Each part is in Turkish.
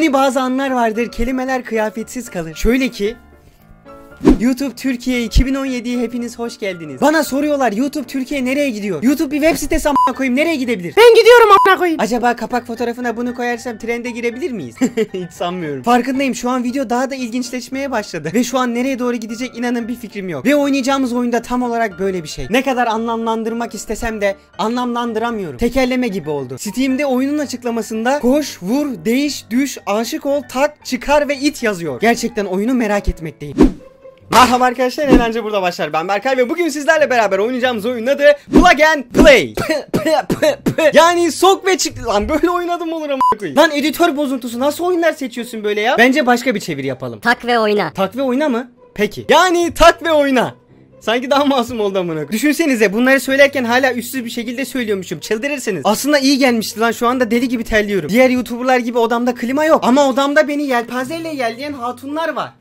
Hani bazı anlar vardır, kelimeler kıyafetsiz kalır. Şöyle ki YouTube Türkiye 2017'ye hepiniz hoş geldiniz. Bana soruyorlar, YouTube Türkiye nereye gidiyor? YouTube bir web sitesi amına koyayım, nereye gidebilir? Ben gidiyorum amına koyayım. Acaba kapak fotoğrafına bunu koyarsam trende girebilir miyiz? Hiç sanmıyorum. Farkındayım, şu an video daha da ilginçleşmeye başladı. Ve şu an nereye doğru gidecek inanın bir fikrim yok. Ve oynayacağımız oyunda tam olarak böyle bir şey. Ne kadar anlamlandırmak istesem de anlamlandıramıyorum. Tekerleme gibi oldu. Steam'de oyunun açıklamasında koş, vur, değiş, düş, aşık ol, tak, çıkar ve it yazıyor. Gerçekten oyunu merak etmekteyim. Merhaba arkadaşlar, eğlence burada başlar. Ben Berkay ve bugün sizlerle beraber oynayacağımız oyunun adı Plug and Play. Yani sok ve çık. Lan böyle oynadım olur ama koyayım. Lan editör bozuntusu, nasıl oyunlar seçiyorsun böyle ya? Bence başka bir çeviri yapalım. Tak ve oyna. Tak ve oyna mı? Peki. Yani tak ve oyna. Sanki daha masum oldu amına koyayım. Düşünsenize, bunları söylerken hala üstsüz bir şekilde söylüyormuşum. Çıldırırsınız. Aslında iyi gelmişti lan, şu anda deli gibi terliyorum. Diğer YouTuber'lar gibi odamda klima yok. Ama odamda beni yelpazeyle yerleyen hatunlar var.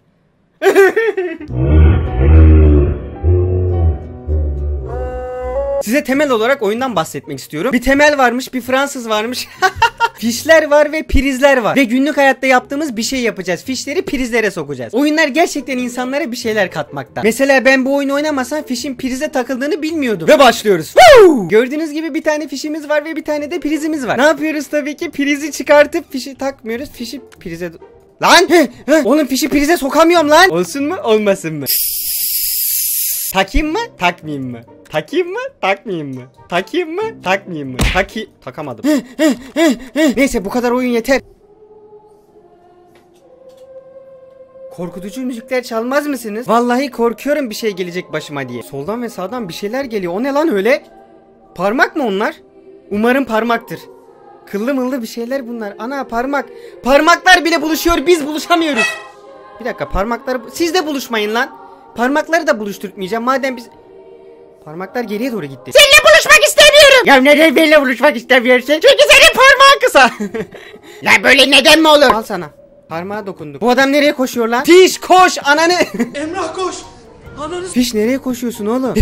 Size temel olarak oyundan bahsetmek istiyorum. Bir temel varmış, bir Fransız varmış. Fişler var ve prizler var. Ve günlük hayatta yaptığımız bir şey yapacağız. Fişleri prizlere sokacağız. Oyunlar gerçekten insanlara bir şeyler katmakta. Mesela ben bu oyunu oynamasam fişin prize takıldığını bilmiyordum. Ve başlıyoruz. Woo! Gördüğünüz gibi bir tane fişimiz var ve bir tane de prizimiz var. Ne yapıyoruz tabii ki? Prizi çıkartıp fişi takmıyoruz. Fişi prize... Lan! Oğlum fişi prize sokamıyorum lan. Olsun mu? Olmasın mı? Takayım mı? Takmayayım mı? Takayım mı? Takmayayım mı? Takayım mı? Takmayayım mı? Takamadım. Neyse, bu kadar oyun yeter. Korkutucu müzikler çalmaz mısınız? Vallahi korkuyorum bir şey gelecek başıma diye. Soldan ve sağdan bir şeyler geliyor. O ne lan öyle? Parmak mı onlar? Umarım parmaktır. Kıllı mıllı bir şeyler bunlar. Ana parmak. Parmaklar bile buluşuyor, biz buluşamıyoruz. Bir dakika, parmaklar... Siz de buluşmayın lan. Parmakları da buluşturmayacağım madem biz... Parmaklar geriye doğru gitti. Seninle buluşmak istemiyorum. Ya neden benimle buluşmak istemiyorsun? Çünkü senin parmağın kısa. Lan böyle neden mi olur? Al sana. Parmağa dokunduk. Bu adam nereye koşuyor lan? Fiş koş ananı. Emrah koş. Ananı Fiş nereye koşuyorsun oğlum?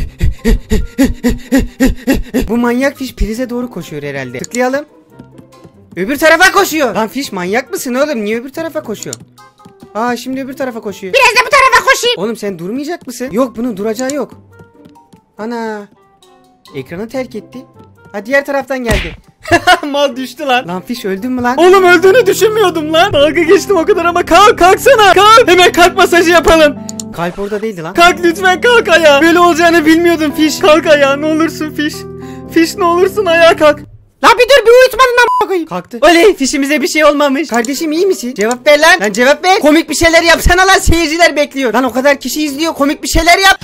Bu manyak fiş prize doğru koşuyor herhalde. Tıklayalım. Öbür tarafa koşuyor. Lan fiş, manyak mısın oğlum? Niye öbür tarafa koşuyor? Aa, şimdi öbür tarafa koşuyor. Biraz da bu tarafa koşayım. Oğlum sen durmayacak mısın? Yok, bunun duracağı yok. Ana. Ekranı terk etti. Ha, diğer taraftan geldi. Mal düştü lan. Lan fiş, öldün mü lan? Oğlum öldüğünü düşünmüyordum lan. Dalga geçtim o kadar ama kalksana. Kalk. Hemen kalk masajı yapalım. Kalp orada değildi lan. Kalk lütfen, kalk ayağa. Böyle olacağını bilmiyordum fiş. Kalk ayağa, ne olursun fiş. Fiş, ne olursun ayağa kalk. Lan bir dur, bir uyutmadın lan koyayım. Kalktı. Oley, fişimize bir şey olmamış. Kardeşim iyi misin? Cevap ver lan. Lan cevap ver. Komik bir şeyler yapsana lan, seyirciler bekliyor. Lan o kadar kişi izliyor, komik bir şeyler yap.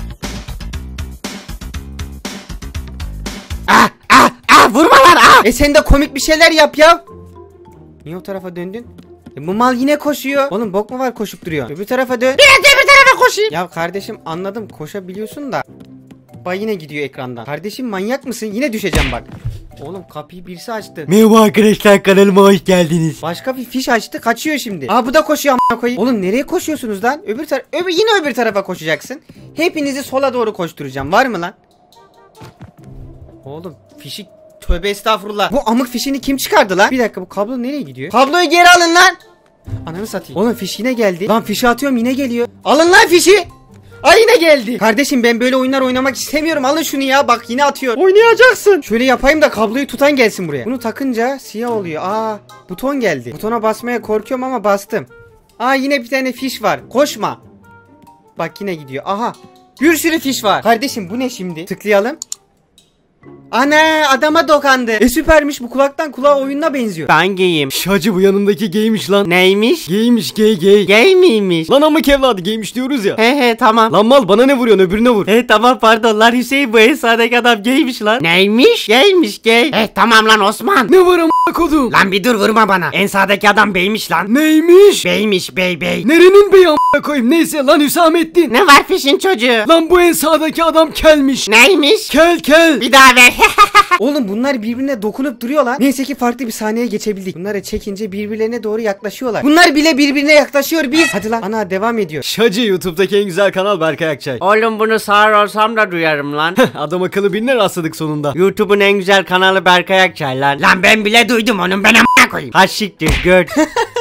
Vurma lan. Sen de komik bir şeyler yap ya. Niye o tarafa döndün? Bu mal yine koşuyor. Oğlum bok mu var koşup duruyor? Öbür tarafa dön. Biraz da öbür tarafa koşayım. Ya kardeşim, anladım koşabiliyorsun da. Bak yine gidiyor ekrandan. Kardeşim manyak mısın? Yine düşeceğim bak. Oğlum kapıyı birisi açtı. Merhaba arkadaşlar, kanalıma hoş geldiniz. Başka bir fiş açtı, kaçıyor şimdi. Aa, bu da koşuyor amına koyayım. Oğlum nereye koşuyorsunuz lan? Yine öbür tarafa koşacaksın. Hepinizi sola doğru koşturacağım. Var mı lan? Oğlum fişi, tövbe estağfurullah. Bu amık fişini kim çıkardı lan? Bir dakika, bu kablo nereye gidiyor? Kabloyu geri alın lan. Ananı satayım. Oğlum fiş yine geldi. Lan fişi atıyorum, yine geliyor. Alın lan fişi. Ay yine geldi. Kardeşim ben böyle oyunlar oynamak istemiyorum. Alın şunu ya, bak yine atıyor. Oynayacaksın. Şöyle yapayım da kabloyu tutan gelsin buraya. Bunu takınca siyah oluyor. Aa, buton geldi. Butona basmaya korkuyorum ama bastım. Aa, yine bir tane fiş var. Koşma. Bak yine gidiyor. Aha. Bir sürü fiş var. Kardeşim bu ne şimdi? Tıklayalım. Ana, adama dokandı. Süpermiş, bu kulaktan kulağa oyununa benziyor. Ben gayim. Şacı, bu yanındaki gaymiş lan. Neymiş? Gaymiş, gay. Gay miymiş? Lan ama evladı gaymiş diyoruz ya. He tamam. Lan mal, bana ne vuruyorsun, öbürüne vur. Tamam pardon lan Hüseyin, bu en sağdaki adam gaymiş lan. Neymiş? Gaymiş gay. Tamam lan Osman. Ne var amına kodum? Lan bir dur, vurma bana. En sağdaki adam beymiş lan. Neymiş? Beymiş bey. Nerenin beyi amına koyayım? Neyse lan Hüsamettin. Ne var fişin çocuğu? Lan bu en sağdaki adam kelmiş. Neymiş? Kel. Bir daha ver. Oğlum bunlar birbirine dokunup duruyorlar. Neyse ki farklı bir sahneye geçebildik. Bunları çekince birbirlerine doğru yaklaşıyorlar. Bunlar bile birbirine yaklaşıyor biz. Hadi lan. Ana devam ediyor. Şacı, YouTube'daki en güzel kanal Berkay Akçay. Oğlum bunu sağır olsam da duyarım lan. Adam akıllı birine rastladık sonunda. YouTube'un en güzel kanalı Berkay Akçay lan. Lan ben bile duydum onun, ben amına koyayım. Ha siktir göt.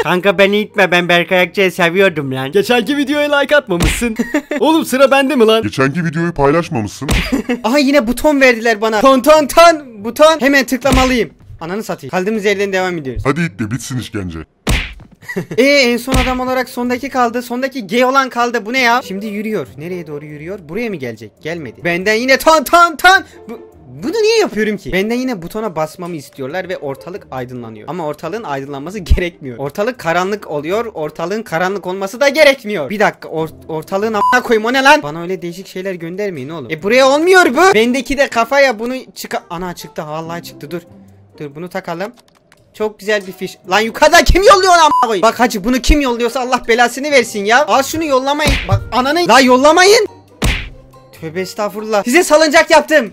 Kanka beni itme, ben Berkay Akçay'ı seviyordum lan. Geçenki videoya like atmamışsın. Oğlum sıra bende mi lan? Geçenki videoyu paylaşmamışsın. Aha yine buton verdiler bana. Ton buton. Hemen tıklamalıyım. Ananı satayım. Kaldığımız yerden devam ediyoruz. Hadi it de bitsin işkence. En son adam olarak sondaki kaldı. Sondaki G olan kaldı. Bu ne ya? Şimdi yürüyor. Nereye doğru yürüyor? Buraya mı gelecek? Gelmedi. Benden yine ton. Bunu niye yapıyorum ki? Benden yine butona basmamı istiyorlar ve ortalık aydınlanıyor. Ama ortalığın aydınlanması gerekmiyor. Ortalık karanlık oluyor. Ortalığın karanlık olması da gerekmiyor. Bir dakika, ortalığın a**ına koyayım, o ne lan? Bana öyle değişik şeyler göndermeyin oğlum. Buraya olmuyor bu. Bendeki de kafaya bunu Ana çıktı. Vallahi çıktı. Dur bunu takalım. Çok güzel bir fiş. Lan yukarıda kim yolluyor a**ına koyayım? Bak hacı, bunu kim yolluyorsa Allah belasını versin ya. Al şunu, yollamayın. Bak ananı. La yollamayın. Tövbe estağfurullah. Size salıncak yaptım.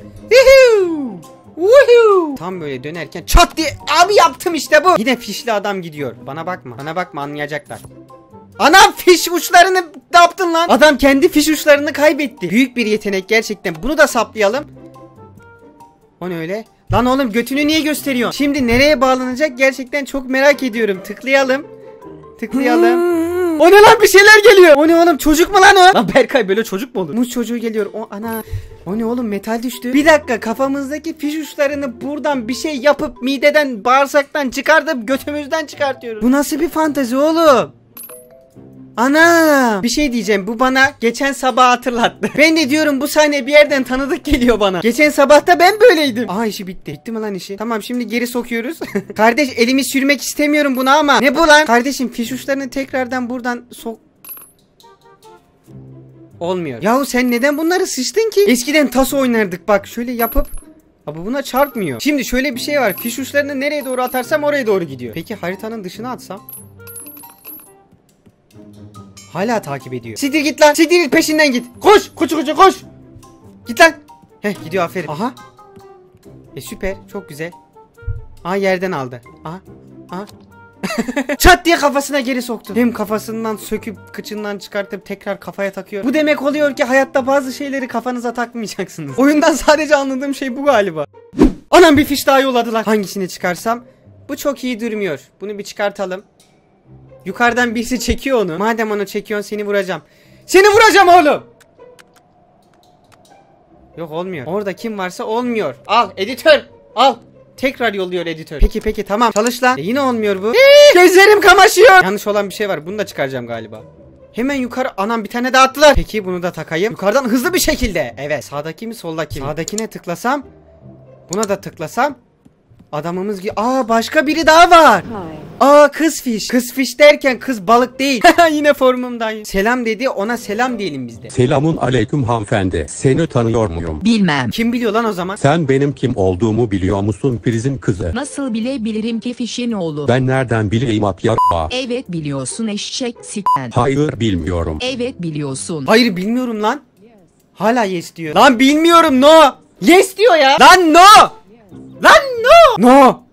Woohoo! Tam böyle dönerken çat diye abi yaptım, işte bu. Yine fişli adam gidiyor. Bana bakma anlayacaklar. Anam, fiş uçlarını ne yaptın lan? Adam kendi fiş uçlarını kaybetti. Büyük bir yetenek gerçekten. Bunu da saplayalım. O ne öyle? Lan oğlum, götünü niye gösteriyorsun? Şimdi nereye bağlanacak gerçekten çok merak ediyorum. Tıklayalım. O ne lan, bir şeyler geliyor. O ne oğlum, çocuk mu lan o? Lan Berkay, böyle çocuk mu olur? Muz çocuğu geliyor. O ne oğlum, metal düştü. Bir dakika, kafamızdaki fiş uçlarını buradan bir şey yapıp mideden, bağırsaktan çıkartıp götümüzden çıkartıyoruz. Bu nasıl bir fantezi oğlum? Ana, bir şey diyeceğim, bu bana geçen sabah hatırlattı. Ben de diyorum, bu sahne bir yerden tanıdık geliyor bana. Geçen sabah da ben böyleydim. İşi bitti. Bitti mi lan işi? Tamam, şimdi geri sokuyoruz. Kardeş, elimi sürmek istemiyorum buna ama. Ne bu lan? Kardeşim, fiş uçlarını tekrardan buradan sok. Olmuyor. Yahu sen neden bunları sıçtın ki? Eskiden taso oynardık, bak şöyle yapıp. Abi buna çarpmıyor. Şimdi şöyle bir şey var. Fiş uçlarını nereye doğru atarsam oraya doğru gidiyor. Peki haritanın dışına atsam? Hala takip ediyor. Siktir git lan. Siktir git, peşinden git. Koş. Koş. Git lan. Gidiyor, aferin. Aha. Süper. Çok güzel. Yerden aldı. Aha. Çat diye kafasına geri soktu. Hem kafasından söküp kıçından çıkartıp tekrar kafaya takıyor. Bu demek oluyor ki hayatta bazı şeyleri kafanıza takmayacaksınız. Oyundan sadece anladığım şey bu galiba. Anam, bir fiş daha yolladılar. Hangisini çıkarsam? Bu çok iyi durmuyor. Bunu bir çıkartalım. Yukarıdan birisi çekiyor onu. Madem onu çekiyorsun, seni vuracağım. Seni vuracağım oğlum. Yok, olmuyor. Orada kim varsa olmuyor. Al editör. Al. Tekrar yolluyor editör. Peki tamam. Çalış lan. Yine olmuyor bu. Gözlerim kamaşıyor. Yanlış olan bir şey var. Bunu da çıkaracağım galiba. Hemen yukarı. Anam, bir tane daha attılar. Peki bunu da takayım. Yukarıdan hızlı bir şekilde. Evet. Sağdaki mi soldaki mi? Sağdakine tıklasam. Buna da tıklasam. Adamımız gibi. Başka biri daha var. Kız fiş. Kız fiş derken kız balık değil. Yine formumdayım. Selam dedi, ona selam diyelim biz de. Selamun aleyküm hanımefendi. Seni tanıyor muyum? Bilmem. Kim biliyor lan o zaman? Sen benim kim olduğumu biliyor musun prizin kızı? Nasıl bilebilirim ki fişin oğlu? Ben nereden bileyim at ya? Evet biliyorsun eşek siken. Hayır bilmiyorum. Evet biliyorsun. Hayır bilmiyorum lan. Hala yes diyor. Lan bilmiyorum, no. Yes diyor ya. Lan no. Lan no. No.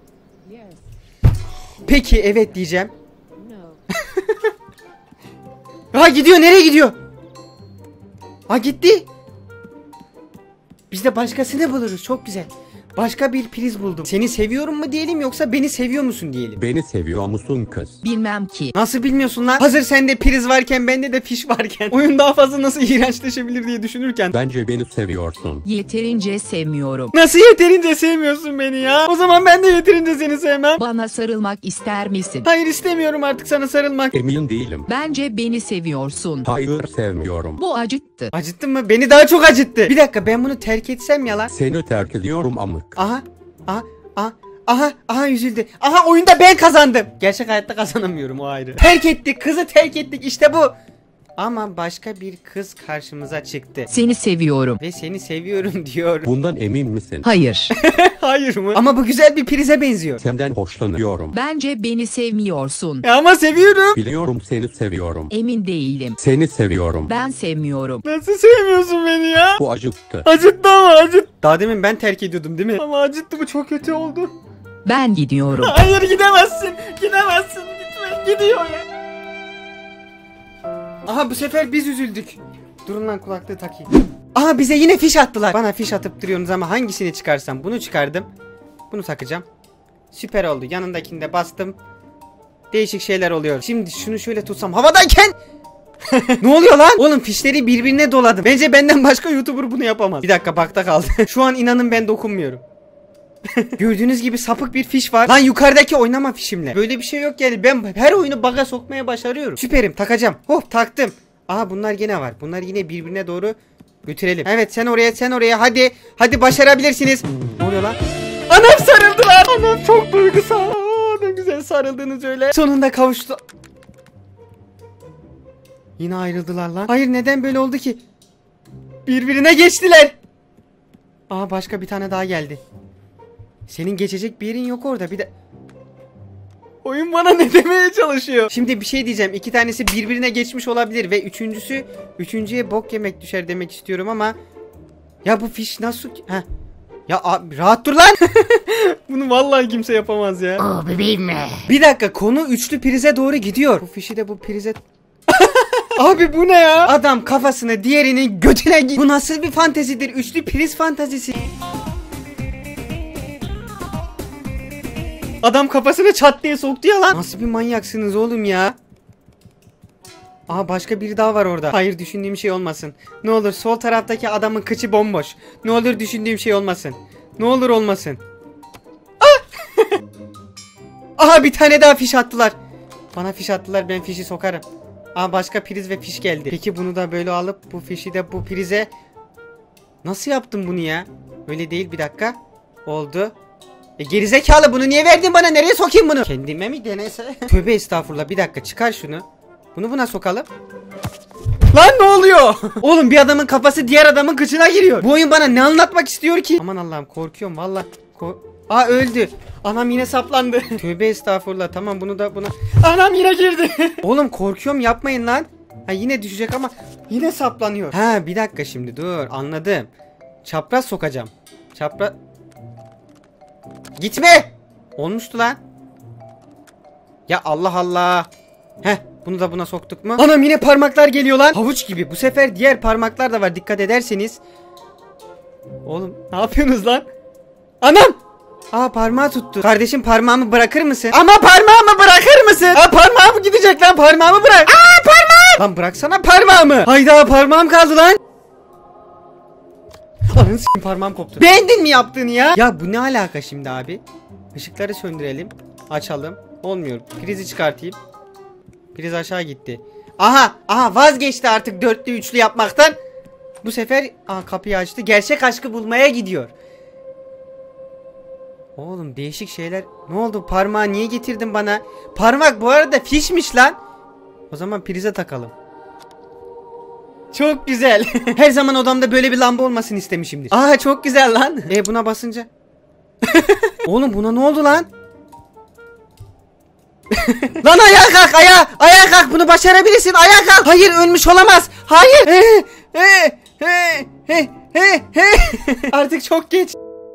Peki evet diyeceğim. Gidiyor, nereye gidiyor? Gitti. Biz de başkasını buluruz, çok güzel. Başka bir priz buldum. Seni seviyorum mu diyelim, yoksa beni seviyor musun diyelim? Beni seviyor musun kız? Bilmem ki. Nasıl bilmiyorsun lan? Hazır sende priz varken, bende de fiş varken. Oyun daha fazla nasıl iğrençleşebilir diye düşünürken. Bence beni seviyorsun. Yeterince sevmiyorum. Nasıl yeterince sevmiyorsun beni ya? O zaman ben de yeterince seni sevmem. Bana sarılmak ister misin? Hayır, istemiyorum artık sana sarılmak. Emin değilim. Bence beni seviyorsun. Hayır sevmiyorum. Bu acıttı. Acıttın mı? Beni daha çok acıttı. Bir dakika, ben bunu terk etsem ya lan. Seni terk ediyorum amık. Aha üzüldü. Aha, oyunda ben kazandım. Gerçek hayatta kazanamıyorum, o ayrı. Terk ettik, kızı terk ettik, işte bu. Ama başka bir kız karşımıza çıktı. Seni seviyorum. Ve seni seviyorum diyor. Bundan emin misin? Hayır. Hayır mı? Ama bu güzel bir prize benziyor. Senden hoşlanıyorum. Bence beni sevmiyorsun. Ama seviyorum. Biliyorum seni seviyorum. Emin değilim. Seni seviyorum. Ben sevmiyorum. Nasıl sevmiyorsun beni ya? Bu acıttı. Acıttı ama acıttı. Daha demin ben terk ediyordum değil mi? Ama acıttı, bu çok kötü oldu. Ben gidiyorum. Hayır, gidemezsin. Gidemezsin. Gitme. Gidiyor ya. Aha, bu sefer biz üzüldük. Durun lan, kulaklığı takayım. Aha, bize yine fiş attılar. Bana fiş atıp duruyorsunuz ama hangisini çıkarsam? Bunu çıkardım. Bunu takacağım. Süper oldu. Yanındakini de bastım. Değişik şeyler oluyor. Şimdi şunu şöyle tutsam havadayken. Ne oluyor lan? Oğlum fişleri birbirine doladım. Bence benden başka YouTuber bunu yapamaz. Bir dakika bakta kaldı. Şu an inanın ben dokunmuyorum. Gördüğünüz gibi sapık bir fiş var. Lan yukarıdaki oynama fişimle. Böyle bir şey yok yani. Ben her oyunu bug'a sokmaya başarıyorum. Süperim, takacağım. Hop taktım. Aha bunlar gene var. Bunlar yine birbirine doğru götürelim. Evet sen oraya hadi. Hadi başarabilirsiniz. Ne oluyor lan? Anam sarıldılar. Anam çok duygusal. Ne güzel sarıldınız öyle. Sonunda kavuştu. Yine ayrıldılar lan. Hayır neden böyle oldu ki? Birbirine geçtiler. Aa başka bir tane daha geldi. Senin geçecek bir yerin yok orada. Bir de oyun bana ne demeye çalışıyor? Şimdi bir şey diyeceğim. İki tanesi birbirine geçmiş olabilir ve üçüncüye bok yemek düşer demek istiyorum ama ya bu fiş nasıl? Heh. Ya abi, rahat dur lan. Bunu vallahi kimse yapamaz ya. Oh bebeğim mi? Bir dakika, konu üçlü prize doğru gidiyor. Bu fişi de bu prize... Abi bu ne ya? Adam kafasını diğerinin götüne git. Bu nasıl bir fantezidir? Üçlü priz fantezisi. Adam kafasını çat diye soktu ya lan. Nasıl bir manyaksınız oğlum ya? Aha başka biri daha var orada. Hayır düşündüğüm şey olmasın. Ne olur sol taraftaki adamın kıçı bomboş. Ne olur düşündüğüm şey olmasın. Ne olur olmasın. Ah! Aha bir tane daha fiş attılar. Bana fiş attılar, ben fişi sokarım. Aa başka priz ve fiş geldi. Peki bunu da böyle alıp bu fişi de bu prize. Nasıl yaptım bunu ya? Öyle değil, bir dakika. Oldu. Gerizekalı, bunu niye verdin bana? Nereye sokayım bunu? Kendime mi denese? Tövbe estağfurullah, bir dakika çıkar şunu. Bunu buna sokalım. Lan ne oluyor? Oğlum bir adamın kafası diğer adamın kıçına giriyor. Bu oyun bana ne anlatmak istiyor ki? Aman Allah'ım korkuyorum valla. Aa öldü. Anam yine saplandı. Tövbe estağfurullah, tamam bunu da buna. Anam yine girdi. Oğlum korkuyorum, yapmayın lan. Ha yine düşecek ama yine saplanıyor. Ha bir dakika şimdi dur, anladım. Çapraz sokacağım. Çapraz. Gitme. Olmuştu lan. Ya Allah Allah. Heh bunu da buna soktuk mu? Anam yine parmaklar geliyor lan. Havuç gibi. Bu sefer diğer parmaklar da var, dikkat ederseniz. Oğlum ne yapıyorsunuz lan? Anam. Aa parmağı tuttu. Kardeşim parmağımı bırakır mısın? Ama parmağımı bırakır mısın? Aa parmağım gidecek lan, parmağımı bırak. Aa parmağım. Lan bıraksana parmağımı. Hayda parmağım kaldı lan. Ananı s***, parmağım koptu. Beğendin mi yaptığını ya? Ya bu ne alaka şimdi abi? Işıkları söndürelim. Açalım. Olmuyor. Prizi çıkartayım. Priz aşağı gitti. Aha vazgeçti artık dörtlü üçlü yapmaktan. Bu sefer kapıyı açtı. Gerçek aşkı bulmaya gidiyor. Oğlum değişik şeyler. Ne oldu? Parmağı niye getirdin bana? Parmak bu arada fişmiş lan. O zaman prize takalım. Çok güzel. Her zaman odamda böyle bir lamba olmasını istemişimdir. Aa çok güzel lan. Buna basınca. Oğlum buna ne oldu lan? Lan ayağa kalk, ayağa kalk, bunu başarabilirsin, ayağa kalk. Hayır ölmüş olamaz. Hayır. Artık çok geç.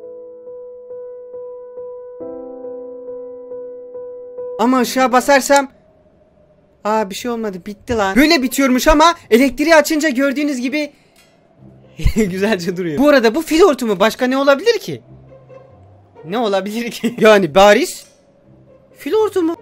Ama ışığa basarsam. Aa bir şey olmadı, bitti lan. Böyle bitiyormuş ama elektriği açınca gördüğünüz gibi güzelce duruyor. Bu arada bu fil hortumu başka ne olabilir ki? Ne olabilir ki? Yani bariz fil hortumu.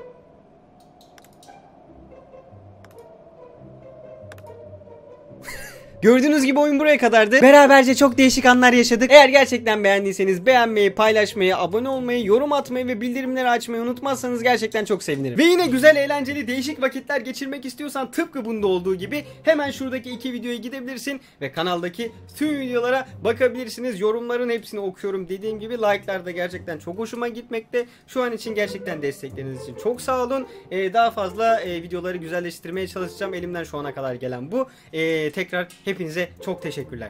Gördüğünüz gibi oyun buraya kadardı. Beraberce çok değişik anlar yaşadık. Eğer gerçekten beğendiyseniz beğenmeyi, paylaşmayı, abone olmayı, yorum atmayı ve bildirimleri açmayı unutmazsanız gerçekten çok sevinirim. Ve yine güzel, eğlenceli, değişik vakitler geçirmek istiyorsan tıpkı bunda olduğu gibi hemen şuradaki iki videoya gidebilirsin ve kanaldaki tüm videolara bakabilirsiniz. Yorumların hepsini okuyorum. Dediğim gibi like'lar da gerçekten çok hoşuma gitmekte. Şu an için gerçekten destekleriniz için çok sağ olun. Daha fazla videoları güzelleştirmeye çalışacağım. Elimden şu ana kadar gelen bu. Tekrar hepinize çok teşekkürler.